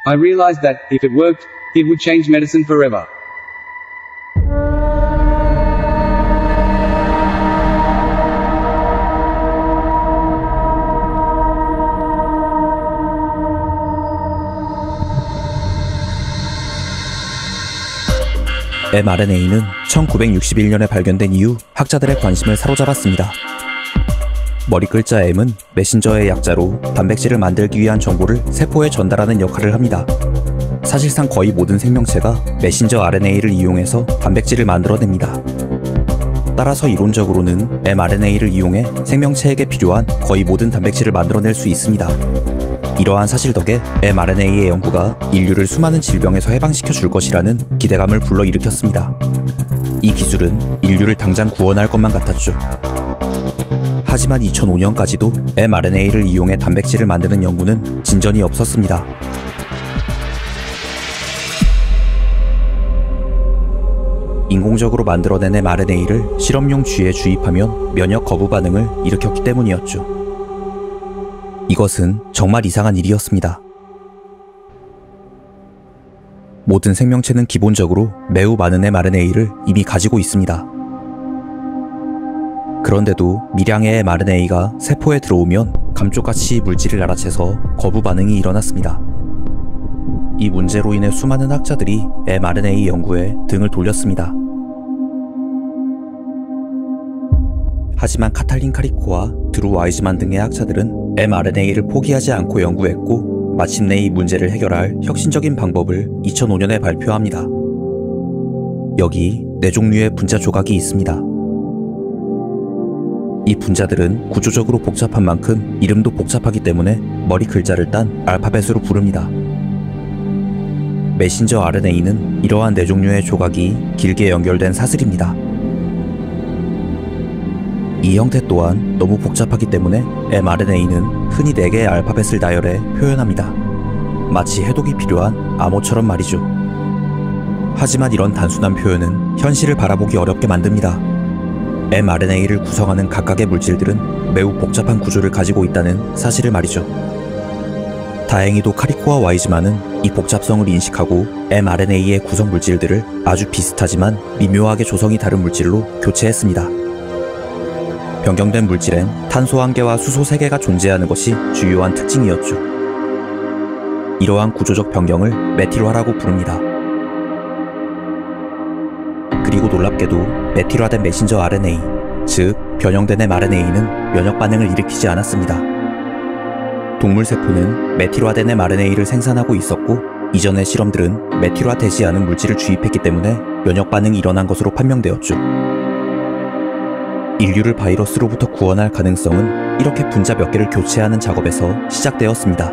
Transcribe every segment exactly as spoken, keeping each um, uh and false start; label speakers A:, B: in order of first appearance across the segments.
A: I realized that, if it worked, it would change medicine forever.
B: 엠알엔에이는 천구백육십일 년에 발견된 이후 학자들의 관심을 사로잡았습니다. 머리 글자 M은 메신저의 약자로 단백질을 만들기 위한 정보를 세포에 전달하는 역할을 합니다. 사실상 거의 모든 생명체가 메신저 알엔에이를 이용해서 단백질을 만들어냅니다. 따라서 이론적으로는 엠알엔에이를 이용해 생명체에게 필요한 거의 모든 단백질을 만들어낼 수 있습니다. 이러한 사실 덕에 엠알엔에이의 연구가 인류를 수많은 질병에서 해방시켜 줄 것이라는 기대감을 불러일으켰습니다. 이 기술은 인류를 당장 구원할 것만 같았죠. 하지만 이천오 년까지도 엠알엔에이를 이용해 단백질을 만드는 연구는 진전이 없었습니다. 인공적으로 만들어낸 엠알엔에이를 실험용 쥐에 주입하면 면역 거부 반응을 일으켰기 때문이었죠. 이것은 정말 이상한 일이었습니다. 모든 생명체는 기본적으로 매우 많은 엠알엔에이를 이미 가지고 있습니다. 그런데도 미량의 엠알엔에이가 세포에 들어오면 감쪽같이 물질을 알아채서 거부 반응이 일어났습니다. 이 문제로 인해 수많은 학자들이 엠알엔에이 연구에 등을 돌렸습니다. 하지만 카탈린 카리코와 드루 와이즈만 등의 학자들은 엠알엔에이를 포기하지 않고 연구했고 마침내 이 문제를 해결할 혁신적인 방법을 이천오 년에 발표합니다. 여기 네 종류의 분자 조각이 있습니다. 이 분자들은 구조적으로 복잡한 만큼 이름도 복잡하기 때문에 머리 글자를 딴 알파벳으로 부릅니다. 메신저 알엔에이는 이러한 네 종류의 조각이 길게 연결된 사슬입니다. 이 형태 또한 너무 복잡하기 때문에 엠알엔에이는 흔히 네 개의 알파벳을 나열해 표현합니다. 마치 해독이 필요한 암호처럼 말이죠. 하지만 이런 단순한 표현은 현실을 바라보기 어렵게 만듭니다. 엠알엔에이를 구성하는 각각의 물질들은 매우 복잡한 구조를 가지고 있다는 사실을 말이죠. 다행히도 카리코와 와이즈만은 이 복잡성을 인식하고 엠알엔에이의 구성 물질들을 아주 비슷하지만 미묘하게 조성이 다른 물질로 교체했습니다. 변경된 물질엔 탄소 한 개와 수소 세 개가 존재하는 것이 주요한 특징이었죠. 이러한 구조적 변경을 메틸화라고 부릅니다. 그리고 놀랍게도 메틸화된 메신저 알엔에이, 즉 변형된 엠알엔에이는 면역 반응을 일으키지 않았습니다. 동물 세포는 메틸화된 엠알엔에이를 생산하고 있었고 이전의 실험들은 메틸화되지 않은 물질을 주입했기 때문에 면역 반응이 일어난 것으로 판명되었죠. 인류를 바이러스로부터 구원할 가능성은 이렇게 분자 몇 개를 교체하는 작업에서 시작되었습니다.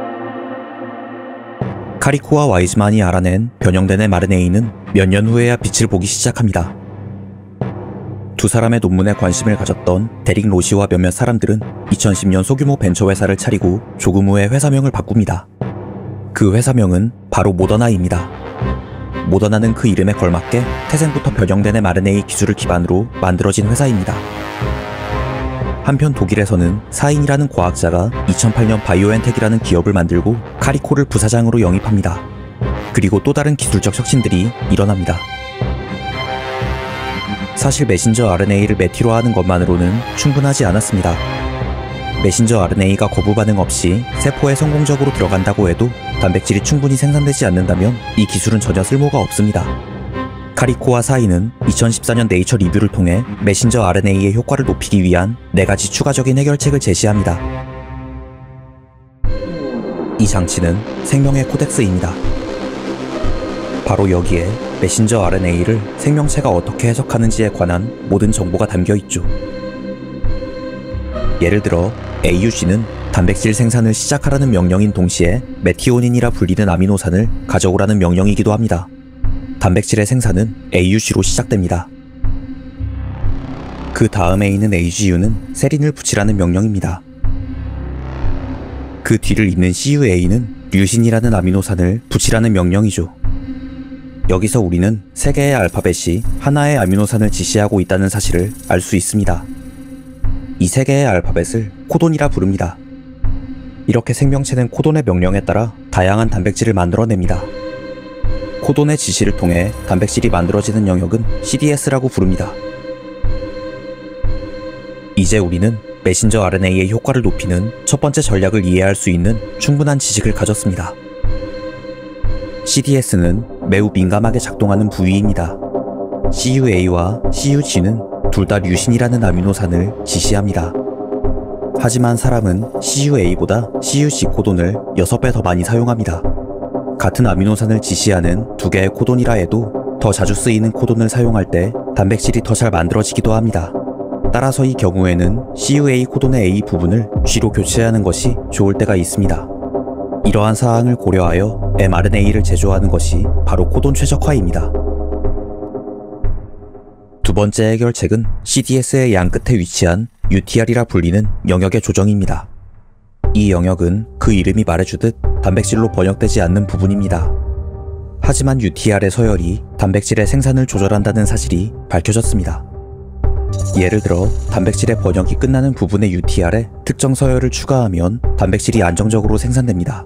B: 카리코와 와이즈만이 알아낸 변형된 엠알엔에이는 몇 년 후에야 빛을 보기 시작합니다. 두 사람의 논문에 관심을 가졌던 데릭 로시와 몇몇 사람들은 이천십 년 소규모 벤처 회사를 차리고 조금 후에 회사명을 바꿉니다. 그 회사명은 바로 모더나입니다. 모더나는 그 이름에 걸맞게 태생부터 변형된 엠알엔에이 기술을 기반으로 만들어진 회사입니다. 한편 독일에서는 사인이라는 과학자가 이천팔 년 바이오엔텍이라는 기업을 만들고 카리코를 부사장으로 영입합니다. 그리고 또 다른 기술적 혁신들이 일어납니다. 사실 메신저 알엔에이를 메틸화하는 것만으로는 충분하지 않았습니다. 메신저 알엔에이가 거부 반응 없이 세포에 성공적으로 들어간다고 해도 단백질이 충분히 생산되지 않는다면 이 기술은 전혀 쓸모가 없습니다. 카리코와 사인은 이천십사 년 네이처 리뷰를 통해 메신저 알엔에이의 효과를 높이기 위한 네 가지 추가적인 해결책을 제시합니다. 이 장치는 생명의 코덱스입니다. 바로 여기에 메신저 알엔에이를 생명체가 어떻게 해석하는지에 관한 모든 정보가 담겨 있죠. 예를 들어 에이유지는 단백질 생산을 시작하라는 명령인 동시에 메티오닌이라 불리는 아미노산을 가져오라는 명령이기도 합니다. 단백질의 생산은 에이유지로 시작됩니다. 그 다음에 있는 에이지유는 세린을 붙이라는 명령입니다. 그 뒤를 잇는 씨유에이는 류신이라는 아미노산을 붙이라는 명령이죠. 여기서 우리는 세 개의 알파벳이 하나의 아미노산을 지시하고 있다는 사실을 알 수 있습니다. 이 세 개의 알파벳을 코돈이라 부릅니다. 이렇게 생명체는 코돈의 명령에 따라 다양한 단백질을 만들어냅니다. 코돈의 지시를 통해 단백질이 만들어지는 영역은 씨디에스라고 부릅니다. 이제 우리는 메신저 알엔에이의 효과를 높이는 첫 번째 전략을 이해할 수 있는 충분한 지식을 가졌습니다. 씨디에스는 매우 민감하게 작동하는 부위입니다. 씨유에이와 씨유지는 둘 다 류신이라는 아미노산을 지시합니다. 하지만 사람은 씨유에이보다 씨유지 코돈을 여섯 배 더 많이 사용합니다. 같은 아미노산을 지시하는 두 개의 코돈이라 해도 더 자주 쓰이는 코돈을 사용할 때 단백질이 더 잘 만들어지기도 합니다. 따라서 이 경우에는 씨유에이 코돈의 A 부분을 G로 교체하는 것이 좋을 때가 있습니다. 이러한 사항을 고려하여 엠알엔에이를 제조하는 것이 바로 코돈 최적화입니다. 두 번째 해결책은 씨디에스의 양 끝에 위치한 유티알이라 불리는 영역의 조정입니다. 이 영역은 그 이름이 말해주듯 단백질로 번역되지 않는 부분입니다. 하지만 유티알의 서열이 단백질의 생산을 조절한다는 사실이 밝혀졌습니다. 예를 들어 단백질의 번역이 끝나는 부분의 유티알에 특정 서열을 추가하면 단백질이 안정적으로 생산됩니다.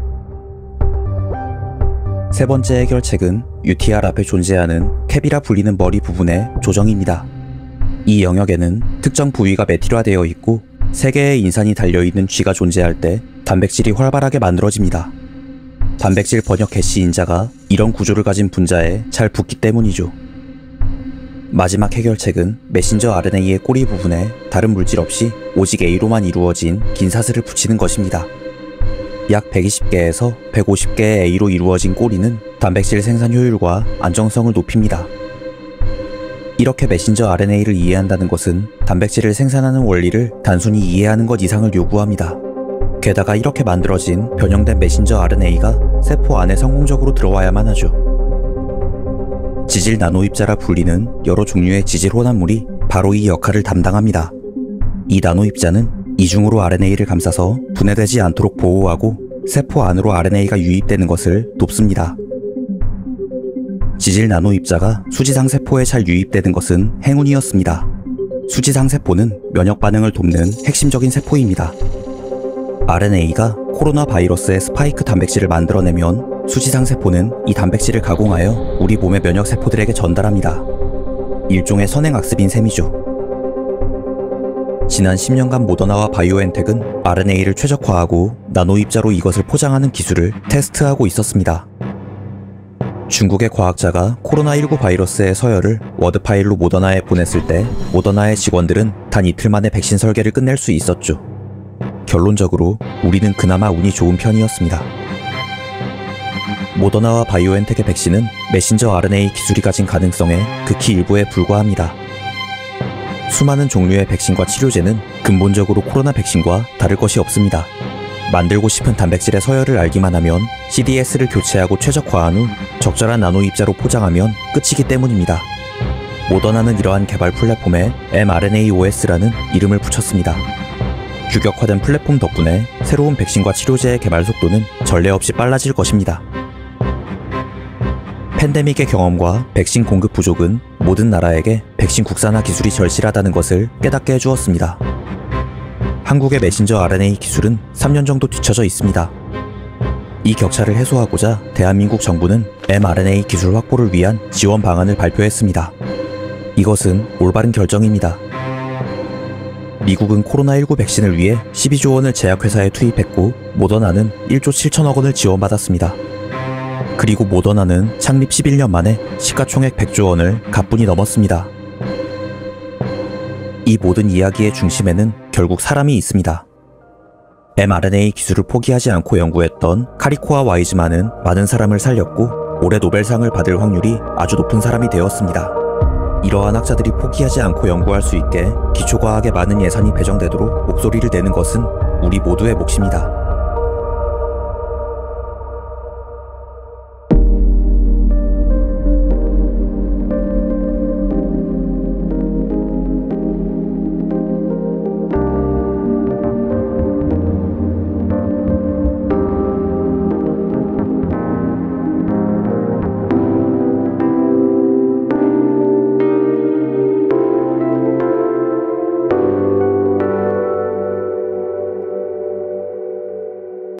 B: 세 번째 해결책은 유티알 앞에 존재하는 캡이라 불리는 머리 부분의 조정입니다. 이 영역에는 특정 부위가 메틸화되어 있고 세 개의 인산이 달려있는 G가 존재할 때 단백질이 활발하게 만들어집니다. 단백질 번역 개시 인자가 이런 구조를 가진 분자에 잘 붙기 때문이죠. 마지막 해결책은 메신저 알엔에이의 꼬리 부분에 다른 물질 없이 오직 A로만 이루어진 긴 사슬을 붙이는 것입니다. 약 백이십 개에서 백오십 개의 A로 이루어진 꼬리는 단백질 생산 효율과 안정성을 높입니다. 이렇게 메신저 알엔에이를 이해한다는 것은 단백질을 생산하는 원리를 단순히 이해하는 것 이상을 요구합니다. 게다가 이렇게 만들어진 변형된 메신저 알엔에이가 세포 안에 성공적으로 들어와야만 하죠. 지질 나노입자라 불리는 여러 종류의 지질 혼합물이 바로 이 역할을 담당합니다. 이 나노입자는 이중으로 알엔에이를 감싸서 분해되지 않도록 보호하고 세포 안으로 알엔에이가 유입되는 것을 돕습니다. 지질 나노입자가 수지상 세포에 잘 유입되는 것은 행운이었습니다. 수지상 세포는 면역 반응을 돕는 핵심적인 세포입니다. 알엔에이가 코로나 바이러스의 스파이크 단백질을 만들어내면 수지상 세포는 이 단백질을 가공하여 우리 몸의 면역 세포들에게 전달합니다. 일종의 선행학습인 셈이죠. 지난 십 년간 모더나와 바이오엔텍은 알엔에이를 최적화하고 나노입자로 이것을 포장하는 기술을 테스트하고 있었습니다. 중국의 과학자가 코로나 일구 바이러스의 서열을 워드 파일로 모더나에 보냈을 때 모더나의 직원들은 단 이틀 만에 백신 설계를 끝낼 수 있었죠. 결론적으로 우리는 그나마 운이 좋은 편이었습니다. 모더나와 바이오엔텍의 백신은 메신저 알엔에이 기술이 가진 가능성의 극히 일부에 불과합니다. 수많은 종류의 백신과 치료제는 근본적으로 코로나 백신과 다를 것이 없습니다. 만들고 싶은 단백질의 서열을 알기만 하면 씨디에스를 교체하고 최적화한 후 적절한 나노입자로 포장하면 끝이기 때문입니다. 모더나는 이러한 개발 플랫폼에 엠알엔에이오에스라는 이름을 붙였습니다. 규격화된 플랫폼 덕분에 새로운 백신과 치료제의 개발 속도는 전례 없이 빨라질 것입니다. 팬데믹의 경험과 백신 공급 부족은 모든 나라에게 백신 국산화 기술이 절실하다는 것을 깨닫게 해주었습니다. 한국의 메신저 알엔에이 기술은 삼 년 정도 뒤처져 있습니다. 이 격차를 해소하고자 대한민국 정부는 엠알엔에이 기술 확보를 위한 지원 방안을 발표했습니다. 이것은 올바른 결정입니다. 미국은 코로나 일구 백신을 위해 십이조 원을 제약회사에 투입했고 모더나는 일조 칠천억 원을 지원받았습니다. 그리고 모더나는 창립 십일 년 만에 시가총액 백조 원을 가뿐히 넘었습니다. 이 모든 이야기의 중심에는 결국 사람이 있습니다. 엠알엔에이 기술을 포기하지 않고 연구했던 카리코와 와이즈만은 많은 사람을 살렸고 올해 노벨상을 받을 확률이 아주 높은 사람이 되었습니다. 이러한 학자들이 포기하지 않고 연구할 수 있게 기초과학에 많은 예산이 배정되도록 목소리를 내는 것은 우리 모두의 몫입니다.